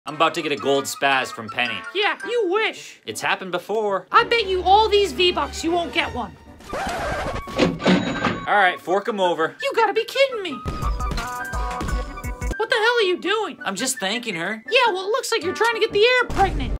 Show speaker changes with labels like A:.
A: I'm about to get a gold spaz from Penny.
B: Yeah, you wish.
A: It's happened before.
B: I bet you all these V-Bucks you won't get one.
A: Alright, fork him over.
B: You gotta be kidding me. What the hell are you doing?
A: I'm just thanking her.
B: Yeah, well, it looks like you're trying to get the air pregnant.